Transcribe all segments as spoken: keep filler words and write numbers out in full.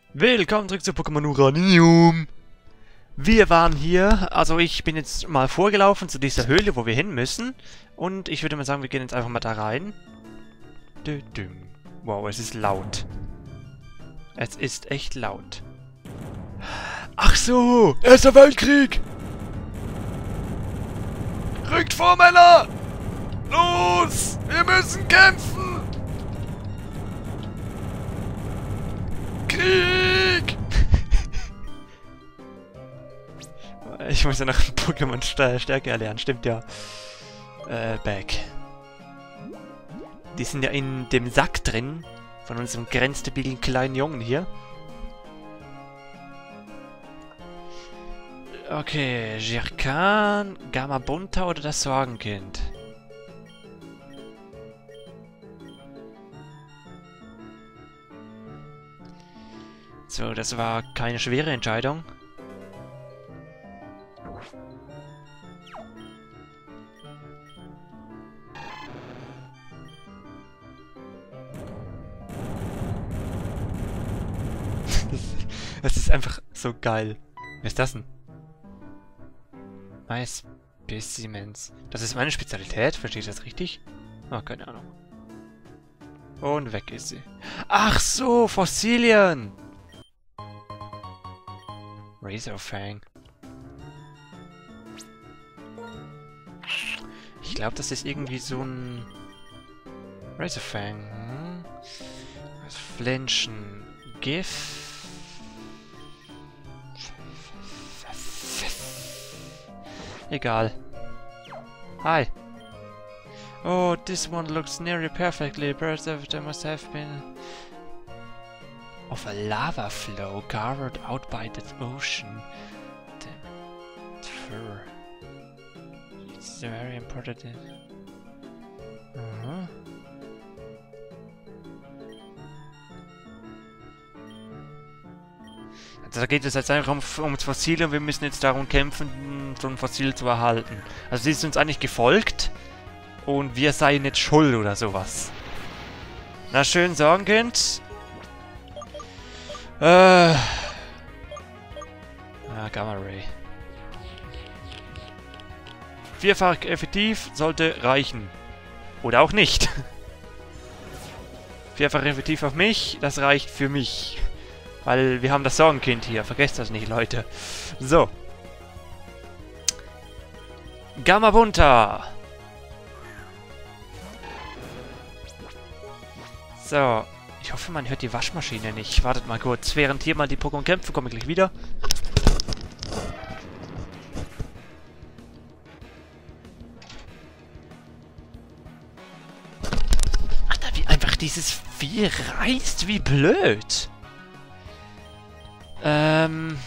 Willkommen zurück zu Pokémon Uranium. Wir waren hier, also ich bin jetzt mal vorgelaufen zu dieser Höhle, wo wir hin müssen. Und ich würde mal sagen, wir gehen jetzt einfach mal da rein. Wow, es ist laut. Es ist echt laut. Ach so, Erster Weltkrieg! Rückt vor, Männer! Los! Wir müssen kämpfen! Krieg! Ich muss ja noch Pokémon Stärke erlernen, stimmt ja. Äh, back. Die sind ja in dem Sack drin, von unserem grenzdebilen kleinen Jungen hier. Okay, Jirkan, Gamabunta oder das Sorgenkind? So, das war keine schwere Entscheidung. Das ist einfach so geil. Wer ist das denn? My Specimens. Das ist meine Spezialität, verstehe ich das richtig? Oh, keine Ahnung. Und weg ist sie. Ach so, Fossilien! Razorfang. Ich glaube, das ist irgendwie so ein Razorfang. Hm? Das Flinchen. Gif. Egal. Hi. Oh, this one looks nearly perfectly preserved. There must have been of a lava flow carved out by the ocean. Damn. Fur. It's very important. Uh-huh. Also da geht es jetzt einfach um, ums Fossil und wir müssen jetzt darum kämpfen, so ein Fossil zu erhalten. Also sie ist uns eigentlich gefolgt und wir seien jetzt schuld oder sowas. Na schön, Sorgenkind. Äh. Ah, Gamma Ray. Vierfach effektiv sollte reichen. Oder auch nicht. Vierfach effektiv auf mich, das reicht für mich. Weil wir haben das Sorgenkind hier. Vergesst das nicht, Leute. So. Gamabunta. So. Ich hoffe, man hört die Waschmaschine nicht. Wartet mal kurz. Während hier mal die Pokémon kämpfen, komme ich gleich wieder. Alter, wie einfach dieses Vieh reißt. Wie blöd. Ähm.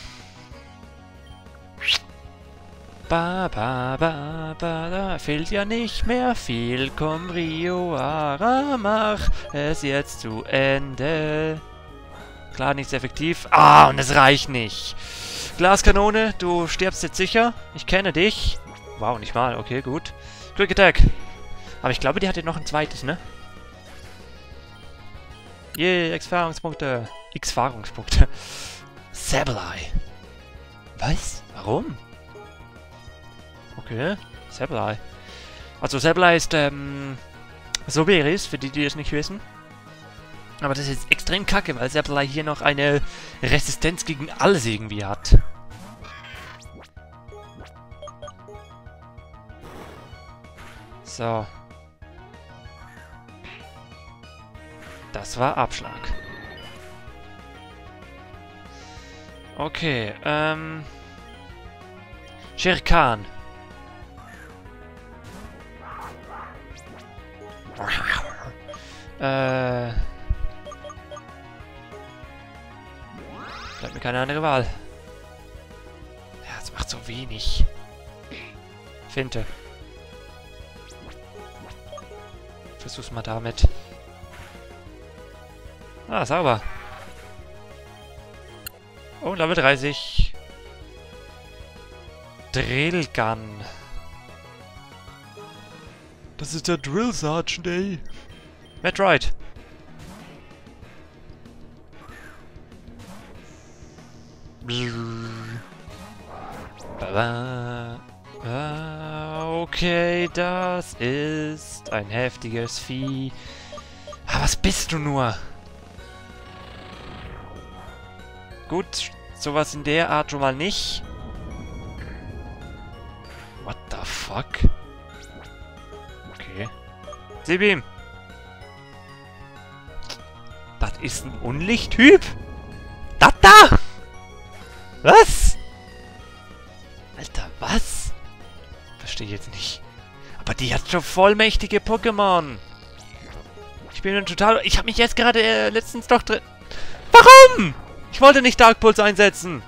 Ba, ba, ba, ba, da fehlt ja nicht mehr viel. Komm, Rio, Ara, mach es jetzt zu Ende. Klar, nicht sehr effektiv. Ah, und es reicht nicht. Glaskanone, du stirbst jetzt sicher. Ich kenne dich. Wow, nicht mal. Okay, gut. Quick Attack. Aber ich glaube, die hatte noch ein zweites, ne? Yeah, X-Erfahrungspunkte. X-Erfahrungspunkte. Sableye. Was? Warum? Okay, Sableye. Also Sableye ist, ähm, Soberis, für die, die es nicht wissen. Aber das ist extrem kacke, weil Sableye hier noch eine Resistenz gegen alles irgendwie hat. So. Das war Abschlag. Okay, ähm... Jirkan. Äh... Bleibt mir keine andere Wahl. Ja, es macht so wenig. Finte. Versuch's mal damit. Ah, sauber. Oh, Level dreißig. Drillgun. Das ist der Drill Sergeant, ey. Metroid. Okay, das ist ein heftiges Vieh. Ah, was bist du nur? Gut, sowas in der Art schon mal nicht. What the fuck? Okay. Sieh ihm! Das ist ein Unlichttyp? Das da! Was? Alter, was? Verstehe ich jetzt nicht. Aber die hat schon vollmächtige Pokémon. Ich bin total... Ich habe mich jetzt gerade äh, letztens doch drin... Warum? Ich wollte nicht Dark Pulse einsetzen.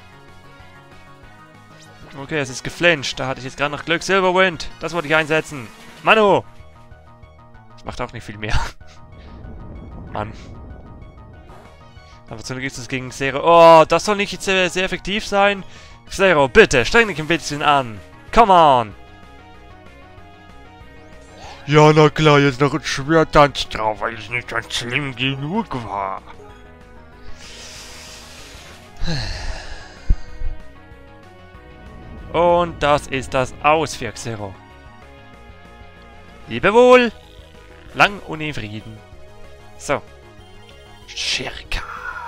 Okay, es ist geflincht. Da hatte ich jetzt gerade noch Glück. Silverwind. Das wollte ich einsetzen. Manu! Das macht auch nicht viel mehr. Mann. Aber zunächst ist es gegen Xero. Oh, das soll nicht sehr, sehr effektiv sein. Xero, bitte, streng dich ein bisschen an. Come on. Ja, na klar, jetzt noch ein Schwertanz drauf, weil ich nicht ganz schlimm genug war. Und das ist das Aus für Xero. Lebewohl. Lang und in Frieden. So. Schirka.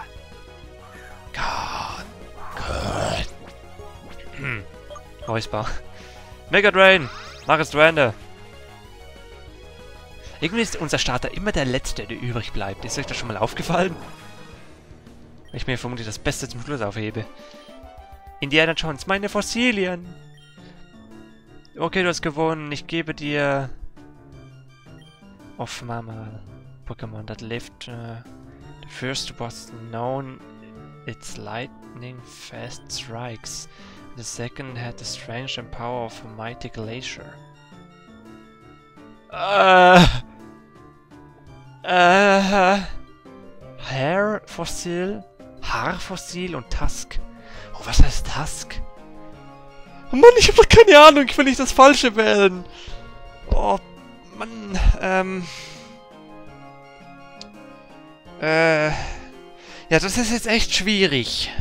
Gott. Gott. Hm. Räusper. Mega Drain. Mach es zu Ende. Irgendwie ist unser Starter immer der letzte, der übrig bleibt. Ist euch das schon mal aufgefallen? Ich mir vermutlich das Beste zum Schluss aufhebe. Indiana Jones, meine Fossilien. Okay, du hast gewonnen. Ich gebe dir... Offenbar mal Pokémon that lived. Uh, the first was known its lightning fast strikes. The second had the strength and power of a mighty glacier. Uh, uh, Haarfossil, Haarfossil und Tusk. Oh, was heißt Tusk? Oh Mann, ich hab doch keine Ahnung. Ich will nicht das Falsche wählen. Oh, Mann, ähm... Äh... Ja, das ist jetzt echt schwierig.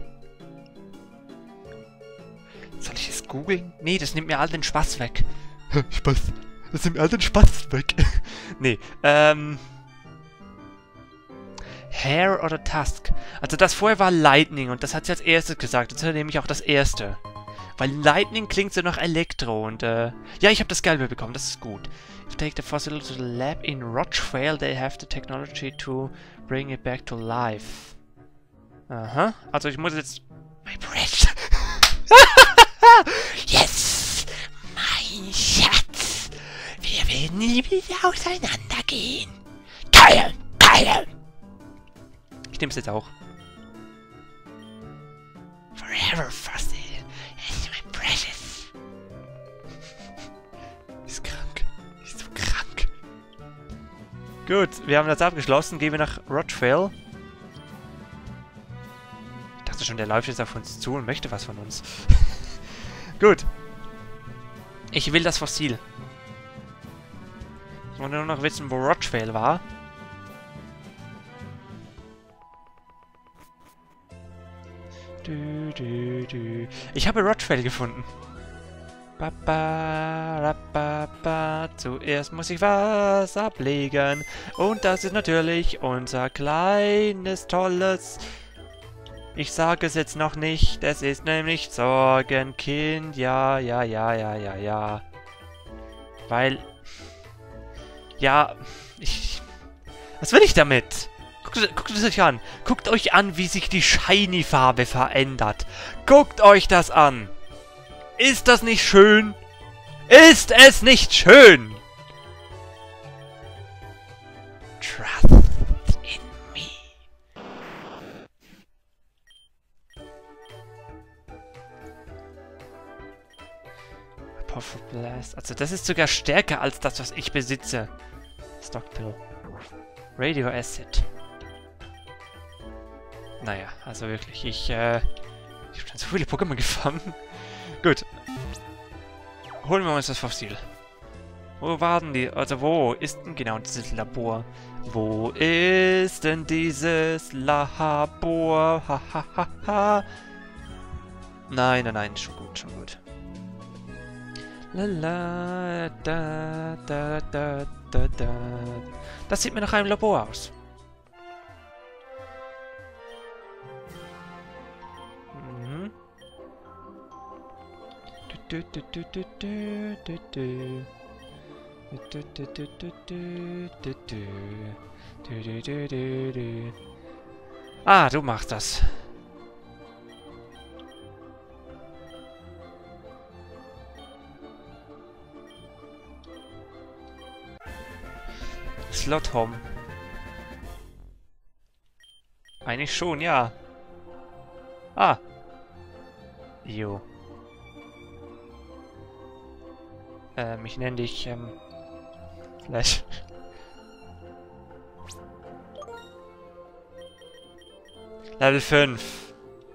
Soll ich es googeln? Nee, das nimmt mir all den Spaß weg. Spaß. Das nimmt mir all den Spaß weg. Nee, ähm... Hair oder Tusk? Also das vorher war Lightning und das hat sie als erstes gesagt. Jetzt nehme ich auch das erste. Weil Lightning klingt so nach Elektro und äh... ja, ich habe das Gelbe bekommen, das ist gut. If you take the fossil to the lab in Rochvale, they have the technology to bring it back to life. Aha, also ich muss jetzt... My precious... Yes! Mein Schatz! Wir werden nie wieder auseinandergehen. Geil! Geil! Ich nehme es jetzt auch. Forever Fossil. It's my precious. Ist krank. Ist so krank. Gut, wir haben das abgeschlossen. Gehen wir nach Rochvale. Ich dachte schon, der läuft jetzt auf uns zu und möchte was von uns. Gut. Ich will das Fossil. Ich wollte nur noch wissen, wo Rochvale war. Du, du, du. Ich habe Rochvale gefunden. Ba, ba, ra, ba, ba. Zuerst muss ich was ablegen. Und das ist natürlich unser kleines, tolles... Ich sage es jetzt noch nicht. Es ist nämlich Sorgenkind. Ja, ja, ja, ja, ja, ja. Weil... Ja, ich... Was will ich damit? Guckt, guckt es euch an. Guckt euch an, wie sich die Shiny-Farbe verändert. Guckt euch das an. Ist das nicht schön? Ist es nicht schön? Trust in me. Powerful Blast. Also das ist sogar stärker als das, was ich besitze. Stockpill. Radio Acid. Naja, also wirklich, ich, äh... ich habe schon so viele Pokémon gefangen. Gut. Holen wir uns das Fossil. Wo waren die? Also wo ist denn genau dieses Labor? Wo ist denn dieses Labor? Ha, ha, ha, ha. Nein, nein, nein, schon gut, schon gut. Lala, da, da, da, da, da. Das sieht mir nach einem Labor aus. Mhm. Du, du, du, du, du, du, du. Du, du, du, du, du, du, du. Du, du, du, du, du. Ah, du machst das. Slot Home. Eigentlich schon, ja. Ah. Jo. Ähm, ich nenne dich, ähm... Flash. Level fünf.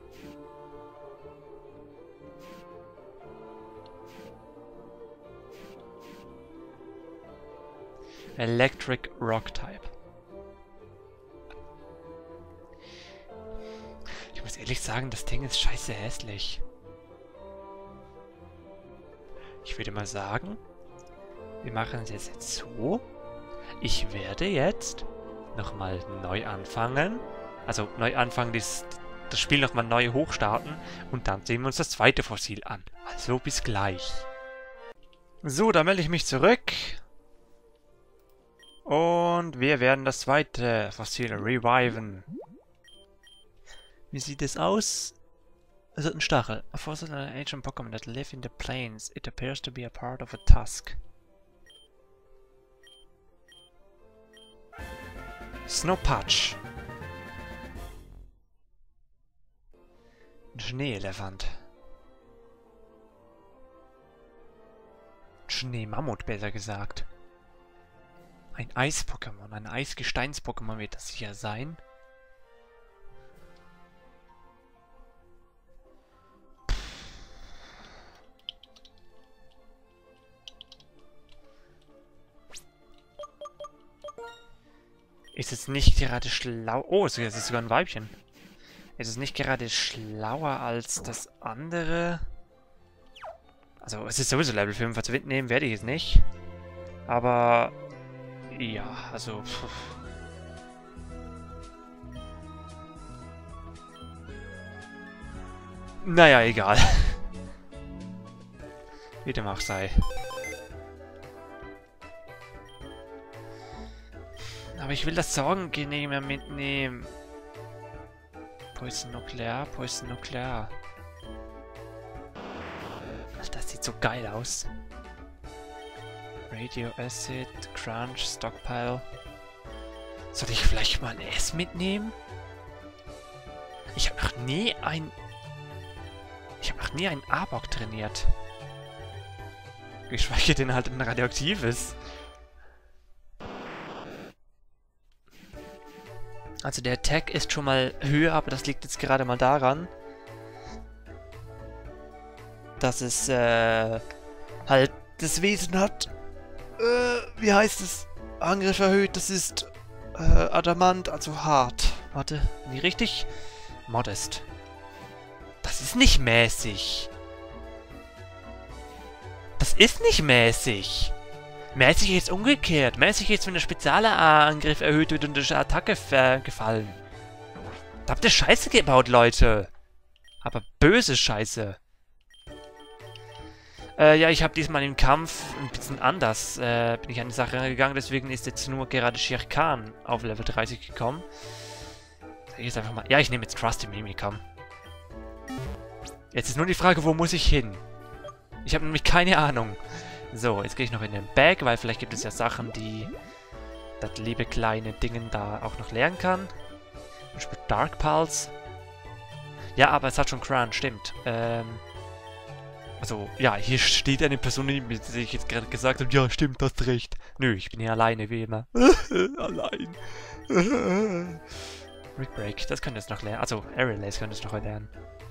Electric Rock Type. Ich muss ehrlich sagen, das Ding ist scheiße hässlich. Ich würde mal sagen, wir machen es jetzt so. Ich werde jetzt nochmal neu anfangen. Also neu anfangen, das, das Spiel nochmal neu hochstarten. Und dann sehen wir uns das zweite Fossil an. Also bis gleich. So, da melde ich mich zurück. Und wir werden das zweite Fossil reviven. Wie sieht es aus? Es hat einen Stachel. A fossil an an ancient Pokémon that live in the plains. It appears to be a part of a tusk. Snowpatch. Ein Schneeelefant. Schneemammut, besser gesagt. Ein Eis-Pokémon, ein Eisgesteins-Pokémon wird das sicher sein. Ist es nicht gerade schlau... Oh, es ist sogar ein Weibchen. Ist es nicht gerade schlauer als das andere? Also, es ist sowieso Level fünf. Also mitnehmen werde ich es nicht. Aber... Ja, also... Pff. Naja, egal. Wie dem auch sei. Aber ich will das Sorgengenehmer mitnehmen. Poison Nuklear, Poison Nuklear. Das sieht so geil aus. Radio Acid, Crunch, Stockpile. Soll ich vielleicht mal ein S mitnehmen? Ich habe noch nie ein... Ich habe noch nie einen Arbok trainiert. Geschweige denn halt ein radioaktives. Also der Attack ist schon mal höher, aber das liegt jetzt gerade mal daran, dass es äh, halt das Wesen hat, äh, wie heißt es? Angriff erhöht, das ist äh, Adamant, also hart. Warte, nie richtig? Modest. Das ist nicht mäßig. Das ist nicht mäßig. Mäßig ist umgekehrt. Mäßig ist, wenn der Spezialangriff erhöht wird und die Attacke gefallen. Da habt ihr Scheiße gebaut, Leute. Aber böse Scheiße. Äh, ja, ich habe diesmal im Kampf ein bisschen anders, äh, bin ich an die Sache gegangen. Deswegen ist jetzt nur gerade Shere Khan auf Level dreißig gekommen. Sag ich jetzt einfach mal. Ja, ich nehme jetzt Trusty Mimikam. Jetzt ist nur die Frage, wo muss ich hin? Ich habe nämlich keine Ahnung. So, jetzt gehe ich noch in den Bag, weil vielleicht gibt es ja Sachen, die das liebe kleine Dingen da auch noch lernen kann. Zum Beispiel Dark Pulse. Ja, aber es hat schon Crunch, stimmt. Ähm, also, ja, hier steht eine Person, die ich jetzt gerade gesagt habe, ja, stimmt, hast recht. Nö, ich bin hier alleine, wie immer. Allein. Brick Break, das könnt ihr jetzt noch lernen. Also, Aerial Ace könnt ihr jetzt noch lernen.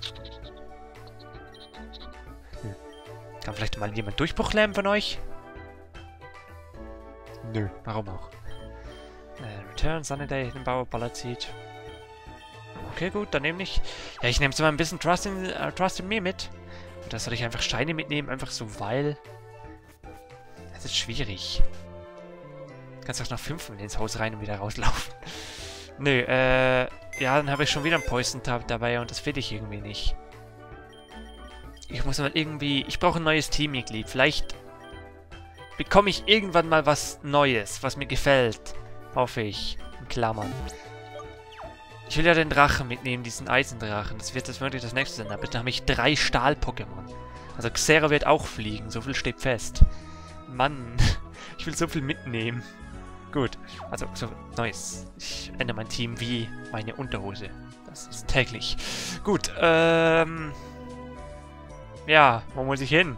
Kann vielleicht mal jemand Durchbruch lernen von euch? Nö, warum auch? Äh, Return Sunny Day den Bauer Baller zieht. Okay, gut, dann nehme ich... Ja, ich nehme so mal ein bisschen Trust in, uh, Trust in Me mit. Und da soll ich einfach Steine mitnehmen, einfach so, weil... Das ist schwierig. Du kannst auch nach fünf Minuten ins Haus rein und wieder rauslaufen. Nö, äh... Ja, dann habe ich schon wieder einen Poison Tab dabei und das will ich irgendwie nicht. Ich muss mal irgendwie... Ich brauche ein neues Teammitglied. Vielleicht bekomme ich irgendwann mal was Neues, was mir gefällt. Hoffe ich. In Klammern. Ich will ja den Drachen mitnehmen, diesen Eisendrachen. Das wird das wirklich das nächste sein. Aber dann habe ich drei Stahl-Pokémon. Also Xera wird auch fliegen. So viel steht fest. Mann. Ich will so viel mitnehmen. Gut. Also, so Neues. Ich ändere mein Team wie meine Unterhose. Das ist täglich. Gut, ähm... Ja, wo muss ich hin?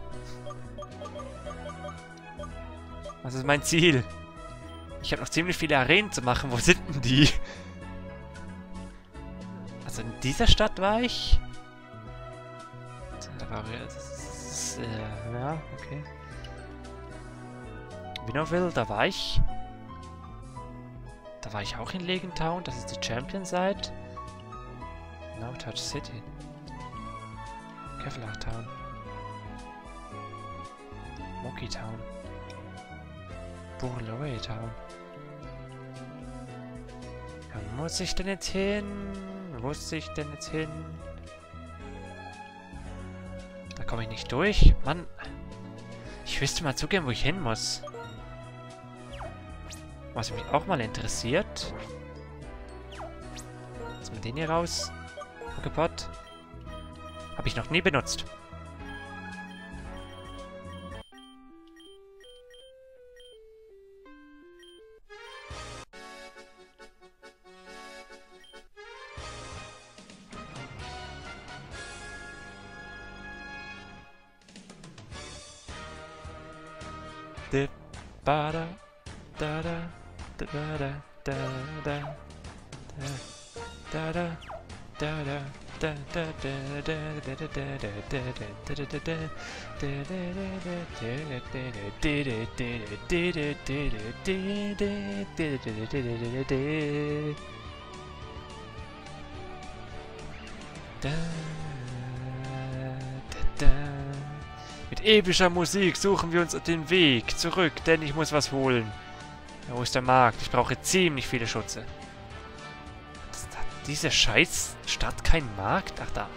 Was ist mein Ziel? Ich habe noch ziemlich viele Arenen zu machen. Wo sind denn die? Also in dieser Stadt war ich... Da war das ist, äh, ja, okay. Winnoville, da war ich. Da war ich auch in Legentown. Das ist die Champion Side. No Touch City. Kevlar Town. Moki Town. Burloe Town. Wo muss ich denn jetzt hin? Wo muss ich denn jetzt hin? Da komme ich nicht durch. Mann. Ich wüsste mal zugeben, wo ich hin muss. Was mich auch mal interessiert. Lass mal den hier raus. Poképod. Habe ich noch nie benutzt. Da da da da da da da da da da da da. Mit epischer Musik suchen wir uns den Weg zurück, denn ich muss was holen. Ja, wo ist der Markt? Ich brauche ziemlich viele Schutze. Diese scheiß Stadt kein Markt? Ach, da.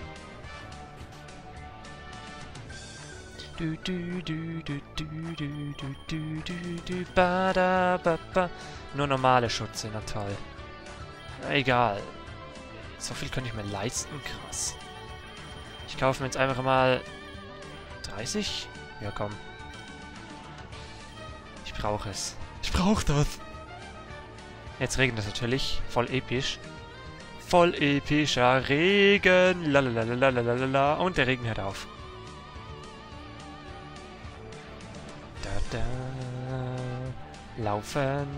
Du, du, du, du, du, du, du, du, du, du, ba, da, ba, ba. Nur normale Schutze, na toll. Na, egal. So viel könnte ich mir leisten, krass. Ich kaufe mir jetzt einfach mal dreißig? Ja, komm. Ich brauche es. Ich brauche das. Jetzt regnet es natürlich. Voll episch. Voll epischer Regen. Lalalalalalala. Und der Regen hört auf. Da, da. Laufen.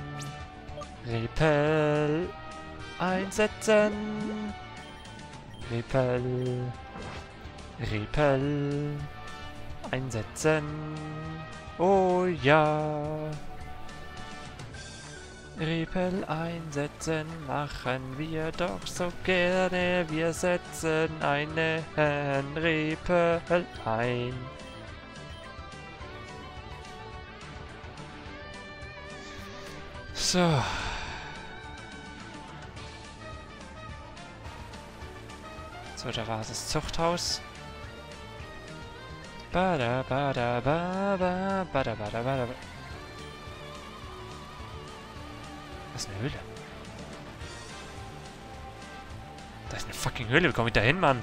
Repel. Einsetzen. Repel. Repel. Einsetzen. Oh ja. Repel einsetzen, machen wir doch so gerne. Wir setzen einen Repel ein. So. So, da war das Zuchthaus. Bada, bada, bada, bada, bada, bada. Das ist eine Höhle. Da ist eine fucking Höhle. Wie komme ich da hin, Mann?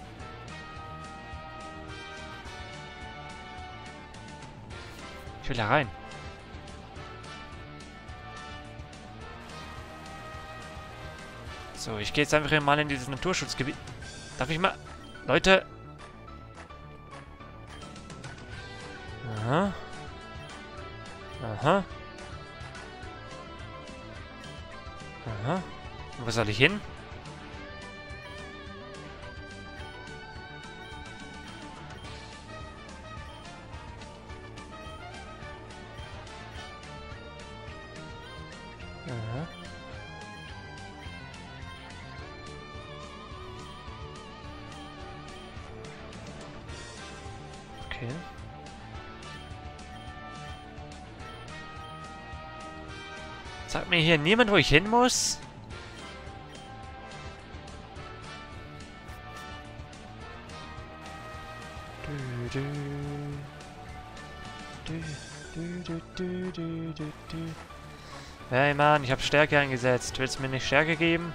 Ich will da rein. So, ich gehe jetzt einfach mal in dieses Naturschutzgebiet. Darf ich mal... Leute... Aha. Aha. Aha. Und wo soll ich hin? Aha. Okay. Sagt mir hier niemand, wo ich hin muss? Du, du. Du, du, du, du, du, du, du. Hey Mann, ich habe Stärke eingesetzt. Willst du mir nicht Stärke geben?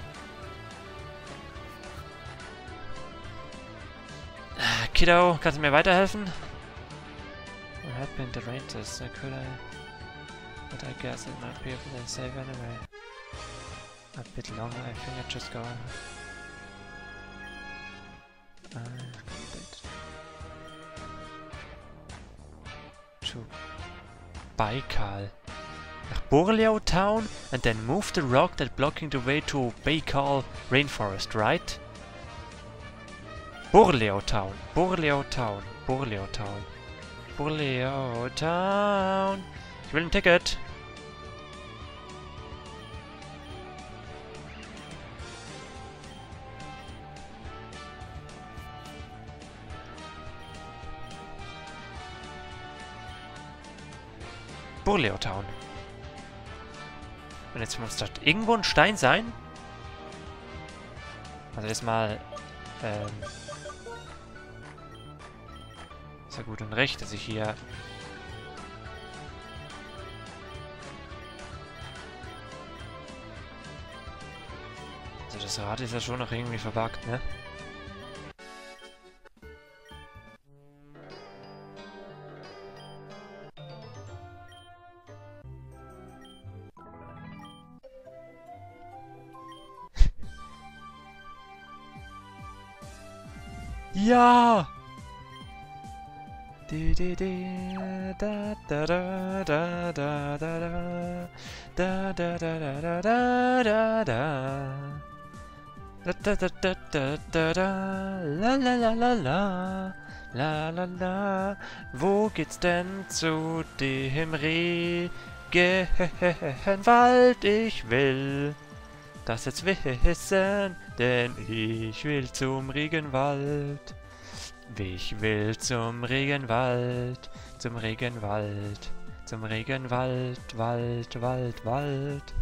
Kiddo, kannst du mir weiterhelfen? What happened to Rangers? Could I... But I guess it might be able to save anyway. A bit longer, I think I just go on. Uh, to Baikal. Nach Borleo Town and then move the rock that blocking the way to Baikal Rainforest, right? Borleo Town, Borleo Town, Borleo Town, Borleo Town. Ich will ein Ticket. Borleo Town. Und jetzt muss dort irgendwo ein Stein sein. Also jetzt mal, ähm... ist ja gut und recht, dass ich hier... Also das Rad ist ja schon noch irgendwie verbuggt, ne? Ja! Du, du, du, da, da, da, da, da, da, da, da, da, da, da, da, da, da. Da, da, da, da, da, da, da, la, la, la, la, la, la, la, la. Wo geht's denn zu dem Regenwald? Ich will das jetzt wissen, denn ich will zum Regenwald. Ich will zum Regenwald, zum Regenwald, zum Regenwald, Wald, Wald, Wald.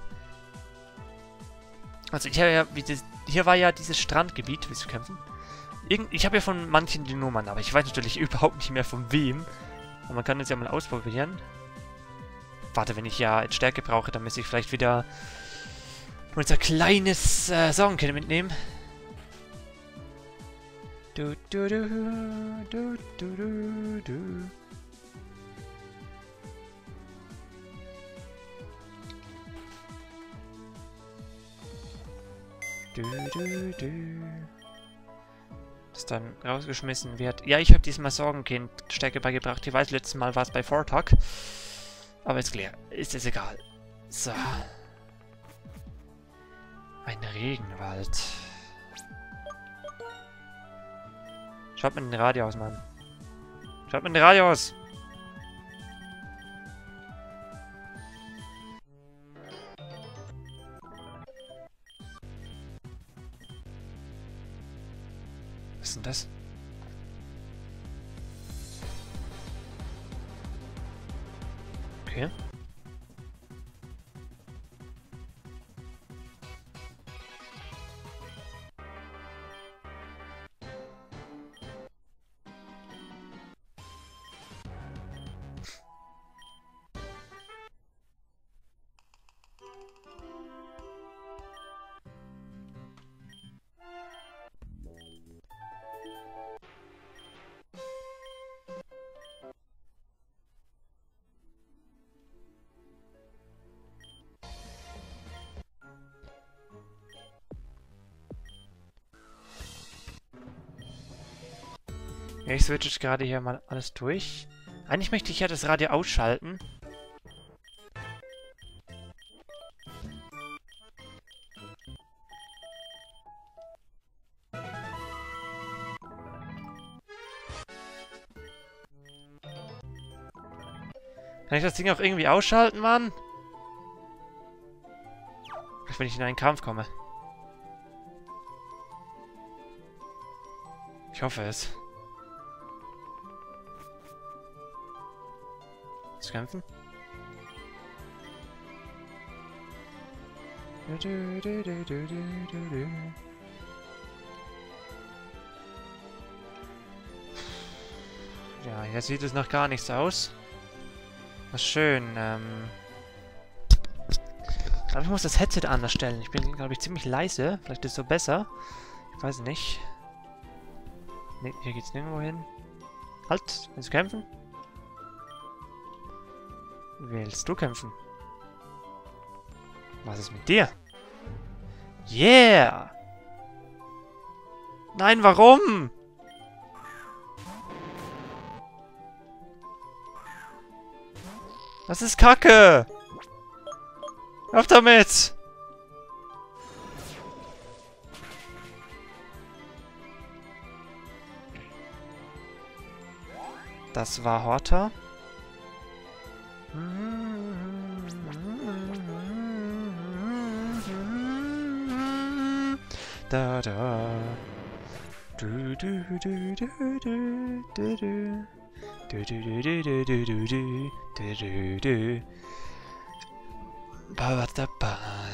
Also ich habe ja, wie das, hier war ja dieses Strandgebiet, willst du kämpfen? Irgend, ich habe ja von manchen die Nummern, aber ich weiß natürlich überhaupt nicht mehr von wem. Und man kann es ja mal ausprobieren. Warte, wenn ich ja jetzt Stärke brauche, dann müsste ich vielleicht wieder unser kleines äh, Sorgenkind mitnehmen. Du, du, du, du, du, du, du. Du, du, du. Das dann rausgeschmissen wird. Ja, ich habe diesmal Sorgenkind Stärke beigebracht. Ich weiß, letztes Mal war es bei Vortag. Aber ist klar. Ist es egal. So. Ein Regenwald. Schaut mit dem Radio aus, Mann. Schaut mit dem Radio aus. Was ist denn das? Okay. Ja, ich switche jetzt gerade hier mal alles durch. Eigentlich möchte ich ja das Radio ausschalten. Kann ich das Ding auch irgendwie ausschalten, Mann? Wenn ich in einen Kampf komme. Ich hoffe es. zu kämpfen. Du, du, du, du, du, du, du. Ja, hier sieht es noch gar nichts aus. Was schön, ähm... Ich glaube, ich muss das Headset anders stellen. Ich bin, glaube ich, ziemlich leise. Vielleicht ist es so besser. Ich weiß nicht. Ne, hier geht's nirgendwo hin. Halt, willst du kämpfen? Willst du kämpfen? Was ist mit dir? Yeah! Nein, warum? Das ist Kacke! Auf damit! Das war Horta. Da da. Du du du du du du du. Du du du du du du du du du du du. Ba ba da ba.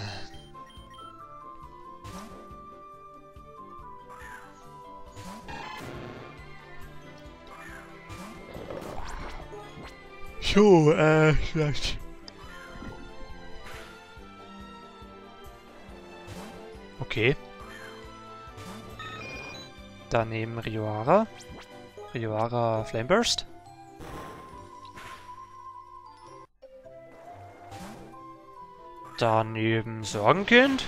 So, äh, vielleicht. Okay. Daneben Rioara. Rioara Flameburst. Daneben Sorgenkind.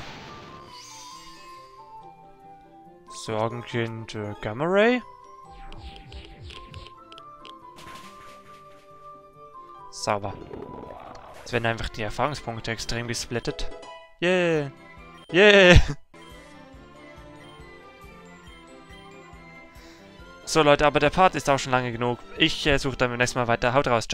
Sorgenkind äh, Gamma Ray. Sauber. Jetzt werden einfach die Erfahrungspunkte extrem gesplittet. Yeah! Yeah! So Leute, aber der Part ist auch schon lange genug. Ich äh, suche dann beim nächsten Mal weiter. Haut raus. Ciao.